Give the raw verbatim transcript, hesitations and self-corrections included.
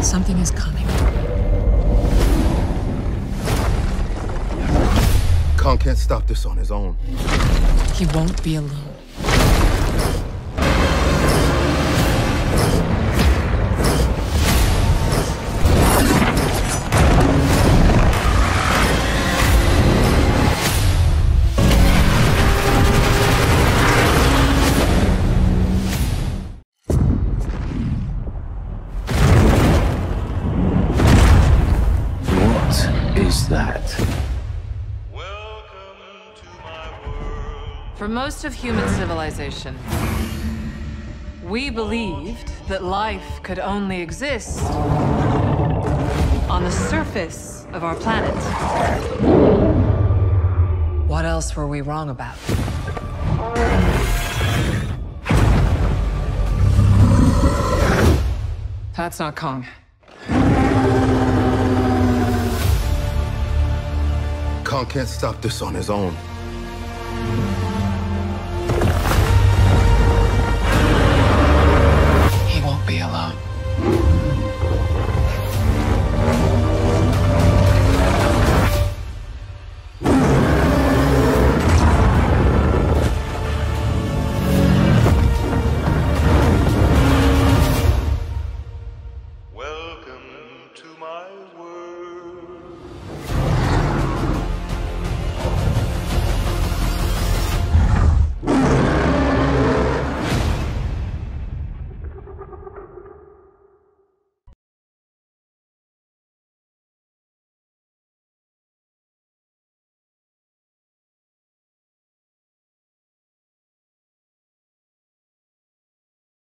Something is coming. Kong can't stop this on his own. He won't be alone. What is that? For most of human civilization, we believed that life could only exist on the surface of our planet. What else were we wrong about? That's not Kong. Kong can't stop this on his own.